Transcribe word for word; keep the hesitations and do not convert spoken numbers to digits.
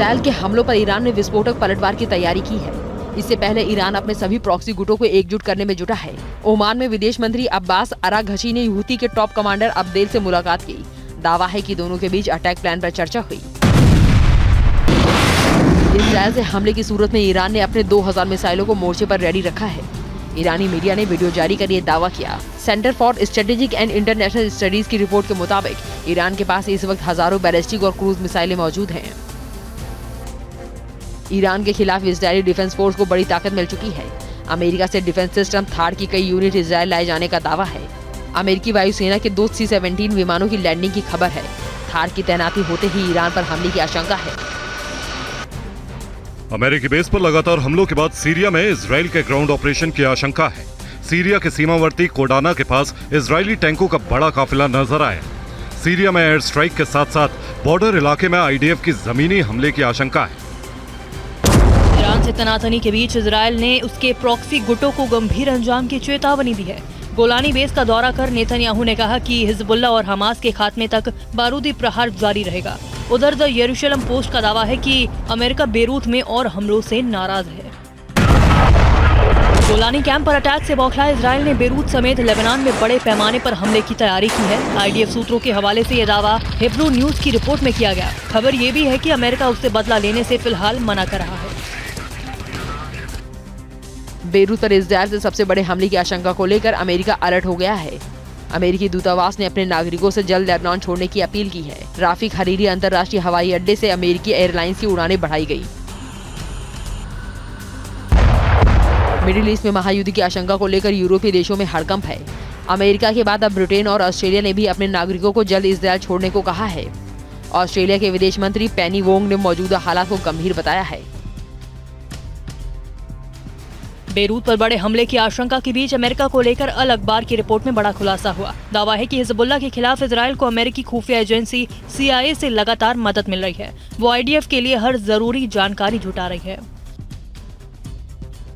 Israel के हमलों पर ईरान ने विस्फोटक पलटवार की तैयारी की है। इससे पहले ईरान अपने सभी प्रॉक्सी गुटों को एकजुट करने में जुटा है। ओमान में विदेश मंत्री अब्बास अराघची ने हूती के टॉप कमांडर अब्देल से मुलाकात की। दावा है कि दोनों के बीच अटैक प्लान पर चर्चा हुई। इसराइल से हमले की सूरत में ईरान ने अपने दो हज़ार मिसाइलों को मोर्चे पर रेडी रखा है। ईरानी मीडिया ने वीडियो जारी कर ये दावा किया। Centre for strategic and international studies की रिपोर्ट के मुताबिक ईरान के पास इस वक्त हजारों बैलिस्टिक और क्रूज मिसाइलें मौजूद हैं। ईरान के खिलाफ इजरायली डिफेंस फोर्स को बड़ी ताकत मिल चुकी है। अमेरिका से डिफेंस सिस्टम थार की कई यूनिट इजरायल लाए जाने का दावा है। अमेरिकी वायुसेना के दो सी सेवनटीन विमानों की लैंडिंग की खबर है। थार की तैनाती होते ही ईरान पर हमले की आशंका है। अमेरिकी बेस पर लगातार हमलों के बाद सीरिया में इजरायल के ग्राउंड ऑपरेशन की आशंका है। सीरिया के सीमावर्ती कोडाना के पास इजरायली टैंकों का बड़ा काफिला नजर आया। सीरिया में एयर स्ट्राइक के साथ साथ बॉर्डर इलाके में आईडीएफ की जमीनी हमले की आशंका है। ईरान से तनातनी के बीच इजरायल ने उसके प्रॉक्सी गुटों को गंभीर अंजाम की चेतावनी दी है। गोलानी बेस का दौरा कर नेतन्याहू ने कहा कि हिजबुल्लाह और हमास के खात्मे तक बारूदी प्रहार जारी रहेगा। उधर द यरूशलेम पोस्ट का दावा है कि अमेरिका बेरूत में और हमलों से नाराज है। गोलानी कैंप पर अटैक से बौखलाए इजरायल ने बेरूत समेत लेबनान में बड़े पैमाने पर हमले की तैयारी की है। आईडीएफ सूत्रों के हवाले से यह दावा हिब्रू न्यूज की रिपोर्ट में किया गया। खबर ये भी है कि अमेरिका उससे बदला लेने से फिलहाल मना कर रहा है। बेरूत पर इजरायल से सबसे बड़े हमले की आशंका को लेकर अमेरिका अलर्ट हो गया है। अमेरिकी दूतावास ने अपने नागरिकों से जल्द लेबनान छोड़ने की अपील की है। राफिक हरीरी अंतर्राष्ट्रीय हवाई अड्डे से अमेरिकी एयरलाइंस की उड़ानें बढ़ाई गई। मिडिल ईस्ट में महायुद्ध की आशंका को लेकर यूरोपीय देशों में हड़कंप है। अमेरिका के बाद अब ब्रिटेन और ऑस्ट्रेलिया ने भी अपने नागरिकों को जल्द इजरायल छोड़ने को कहा है। ऑस्ट्रेलिया के विदेश मंत्री पेनी वोंग ने मौजूदा हालात को गंभीर बताया है। बेरूत पर बड़े हमले की आशंका के बीच अमेरिका को लेकर अल अखबार की रिपोर्ट में बड़ा खुलासा हुआ। दावा है कि हिजबुल्लाह के खिलाफ इजरायल को अमेरिकी खुफिया एजेंसी सी आई ए से लगातार मदद मिल रही है। वो आईडीएफ के लिए हर जरूरी जानकारी जुटा रही है।